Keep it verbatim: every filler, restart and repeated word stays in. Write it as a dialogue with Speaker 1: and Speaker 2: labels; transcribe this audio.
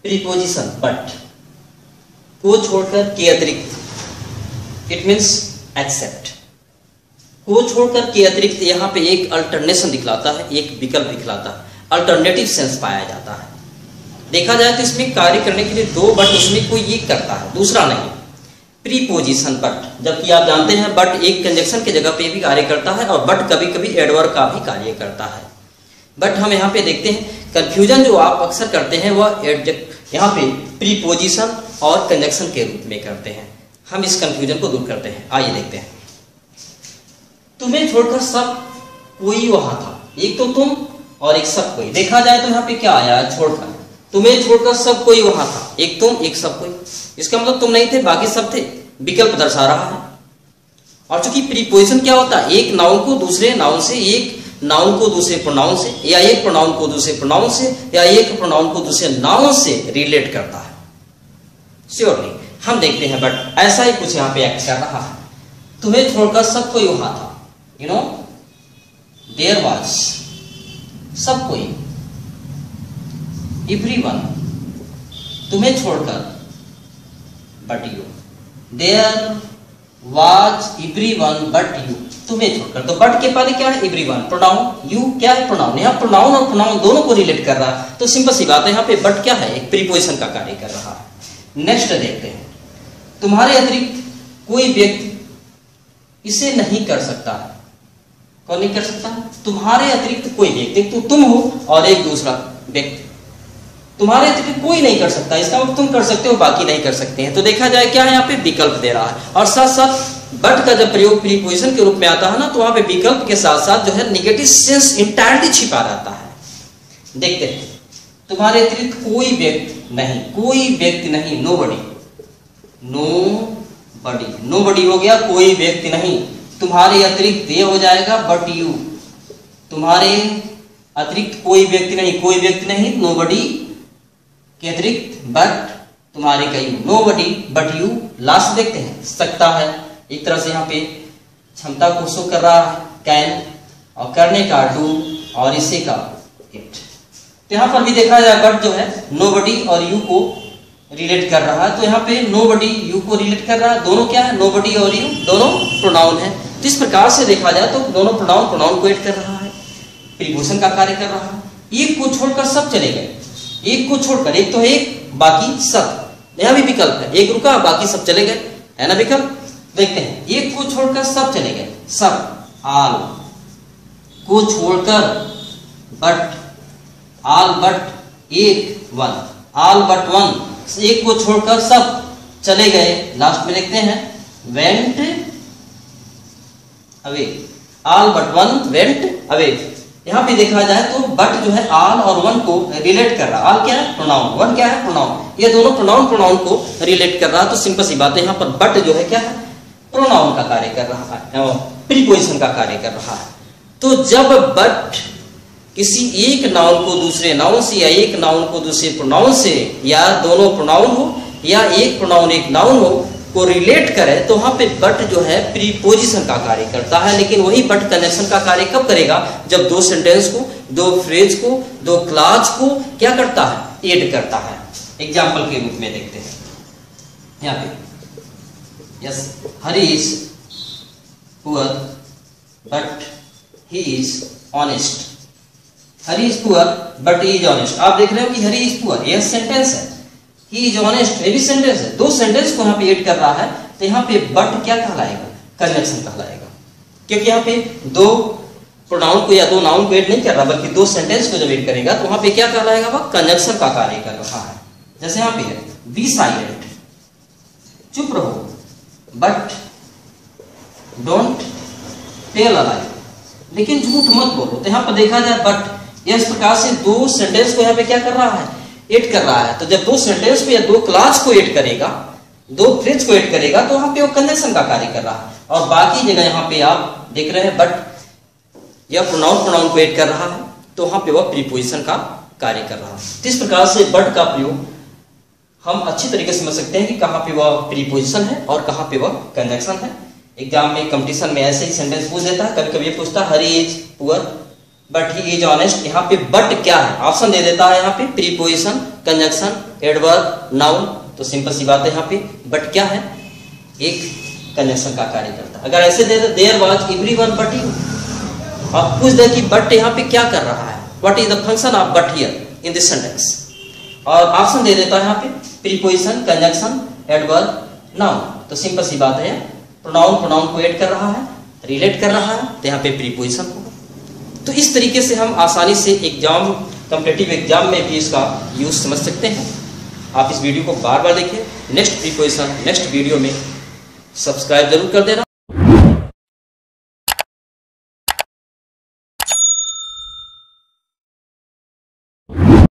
Speaker 1: Preposition but को छोड़कर के अतिरिक्त, इट मीन्स एक्सेप्ट। को छोड़कर के अतिरिक्त यहाँ पे एक अल्टरनेशन दिखलाता है, एक विकल्प दिखलाता है, अल्टरनेटिव सेंस पाया जाता है। देखा जाए तो इसमें कार्य करने के लिए दो बट उसमें कोई एक करता है, दूसरा नहीं। प्रीपोजिशन बट, जबकि आप जानते हैं बट एक कंजक्शन की जगह पे भी कार्य करता है और बट कभी कभी एडवर्ब का भी कार्य करता है। बट हम यहाँ पे देखते हैं कंफ्यूजन जो आप अक्सर करते हैं वह एडजेक्ट यहाँ पे प्रीपोजिशन और कंजक्शन के रूप में करते हैं। हम इस कंफ्यूजन को दूर करते हैं। आइए देखते हैं। तुम्हें छोड़कर सब कोई वहां था, एक तो तुम और एक सब कोई। देखा जाए तो यहाँ पे क्या आया है, छोड़कर। तुम्हें छोड़कर सब कोई वहां था, एक तुम एक सब कोई। इसका मतलब तुम नहीं थे, बाकी सब थे, विकल्प दर्शा रहा है। और चूंकि प्रीपोजिशन क्या होता है, एक नाउन को दूसरे नाउन से, एक नाउन को दूसरे प्रोनाउन से, या एक प्रोनाउन को दूसरे प्रोनाउन से, या एक प्रोनाउन को दूसरे नाउन से रिलेट करता है। श्योरली हम देखते हैं बट ऐसा ही कुछ यहाँ पे एक्ट कर रहा है। तुम्हें छोड़कर सब कोई वहां था, यू नो देयर वाज, सब कोई, एवरीवन, तुम्हें छोड़कर but you, there was everyone but you, तुम्हें छोड़कर। तो बट के पहले क्या है, एवरीवन, प्रोनाउन, यू क्या है, प्रोनाउन। यहाँ प्रोनाउन और प्रोनाउन दोनों को रिलेट कर रहा है, तो सिंपल सी बात है, यहाँ पे बट क्या है, एक प्रीपोजिशन का कार्य कर रहा है। नेक्स्ट देखते हैं। तुम्हारे अतिरिक्त कोई व्यक्ति इसे नहीं कर सकता है। कौन नहीं कर सकता? तुम्हारे अतिरिक्त कोई व्यक्ति, तो तुम हो और एक दूसरा व्यक्ति, तुम्हारे अतिरिक्त कोई नहीं कर सकता। इसका मतलब तुम कर सकते हो, बाकी नहीं कर सकते हैं। तो देखा जाए क्या है, यहाँ पे विकल्प दे रहा है। और साथ साथ बट का जब प्रयोग प्रीपोजिशन के रूप में आता है ना, तो वहां पे विकल्प के साथ साथ जो है नेगेटिव सेंस इंटायरली छिपा रहता है। देखते हैं। तुम्हारे अतिरिक्त कोई व्यक्ति नहीं, कोई व्यक्ति नहीं, nobody, nobody, nobody हो गया, कोई व्यक्ति नहीं। तुम्हारे अतिरिक्त ये हो जाएगा बट यू, तुम्हारे अतिरिक्त कोई व्यक्ति नहीं, कोई व्यक्ति नहीं, नो बडी के अतिरिक्त बट, तुम्हारे का you, nobody but you. Last देखते हैं, सकता है, एक तरह से यहाँ पे क्षमता को शो कर रहा है, कैन, और करने का डू, और इसे का इट। तो यहाँ पर भी देखा जाए बट जो है नो बडी और यू को रिलेट कर रहा है। तो यहाँ पे नो बडी यू को रिलेट कर रहा है। दोनों क्या है, नो बडी और यू दोनों प्रोनाउन है। तो इस प्रकार से देखा जाए तो दोनों प्रोनाउन प्रोनाउन को ऐड कर रहा है, प्रीपोजिशन का कार्य कर रहा है। एक को छोड़कर सब चले गए, एक को छोड़कर, एक तो है एक, बाकी सब। यहाँ भी विकल्प है, एक रुका बाकी सब चले गए, है ना विकल्प। देखते हैं, एक को छोड़कर सब चले गए, सब, आल को छोड़कर बट, आल बट एक, वन, आल बट वन, एक को छोड़कर सब चले गए। लास्ट में देखते हैं, went away, all but one went away. यहां पे देखा जाए तो बट जो है आल और वन को रिलेट कर रहा है। आल क्या है, प्रोनाउन, वन क्या है, प्रोनाउन। ये दोनों प्रोनाउन प्रोनाउन को रिलेट कर रहा है। तो सिंपल सी बात है, यहाँ पर बट जो है क्या है, प्रोनाउन का कार्य कर रहा है, प्रीपोजिशन का कार्य कर रहा है। तो जब बट किसी एक नाउन को दूसरे नाउन से, या एक नाउन को दूसरे प्रोनाउन से, या दोनों प्रोनाउन हो, या एक प्रोनाउन एक नाउन हो, को रिलेट करे, तो वहां पे बट जो है प्रीपोजिशन का कार्य करता है। लेकिन वही बट कंजक्शन का कार्य कब करेगा, जब दो सेंटेंस को, दो फ्रेज को, दो क्लॉज को क्या करता है, ऐड करता है। एग्जाम्पल के रूप में देखते हैं यहाँ पे, yes, Hari is poor but he is honest. Hari is poor but he is honest. आप देख रहे हो कि हरी इज पुअर, यह सेंटेंस है, ही इज ऑनेस्ट ये भी सेंटेंस है। दो सेंटेंस को यहाँ पे ऐड कर रहा है, तो यहाँ पे बट क्या कहलाएगा, कंजक्शन कहलाएगा। क्योंकि यहाँ पे दो प्रोनाउन को या दो नाउन को ऐड नहीं कर रहा, बल्कि दो सेंटेंस को जब ऐड करेगा तो वहां पे क्या कहलाएगा, वह कंजक्शन का कार्य कर रहा है। जैसे यहाँ पे है, बी साइलेंट, चुप रहो, but don't tell a lie, लेकिन झूठ मत बोलो। तो यहाँ पर देखा जाए बट, इस प्रकार से दो सेंटेंस को यहाँ पे क्या कर रहा है, ऐड कर रहा है। तो जब दो सेंटेंस को या दो क्लॉज को ऐड करेगा, दो फ्रेज को ऐड करेगा, तो वहां पे वो कंजक्शन का कार्य कर रहा है। और बाकी जगह यहाँ पे आप देख रहे हैं बट या प्रोनाउन प्रोनाउन को ऐड कर रहा है, तो वहां पे वह प्रीपोजिशन का कार्य कर रहा है। तो इस प्रकार से बट का प्रयोग हम अच्छी तरीके से समझ सकते हैं कि कहाँ पे वह प्रीपोजिशन है और कहाँ पे वह कंजक्शन है। एग्जाम में, कंपटीशन में ऐसे ही सेंटेंस पूछ देता है, कभी कभी पूछता है Hari is poor but he is honest. यहाँ पे बट क्या है, ऑप्शन दे देता है यहाँ पे, प्रीपोजिशन, कंजंक्शन, एडवर्ब, नाउन। तो सिंपल सी बात है यहाँ पे बट क्या है, एक कंजंक्शन का कार्य करता है। अगर ऐसे दे दे there was everyone but you, आप पूछ दे कि बट यहाँ पे क्या कर रहा है, what is the function of but here in this sentence, और ऑप्शन दे देता है यहाँ पे प्रीपोजिशन, कंजंक्शन, एडवर्ब, नाउन। तो सिंपल सी बात है, प्रोनाउन प्रोनाउन को ऐड कर रहा है, रिलेट कर रहा है, तो यहाँ पे प्रीपोजिशन होगा। तो इस तरीके से हम आसानी से एग्जाम, कॉम्पिटिटिव एग्जाम में भी इसका यूज समझ सकते हैं। आप इस वीडियो को बार बार देखें। नेक्स्ट प्रीपोजिशन नेक्स्ट वीडियो में सब्सक्राइब जरूर कर देना।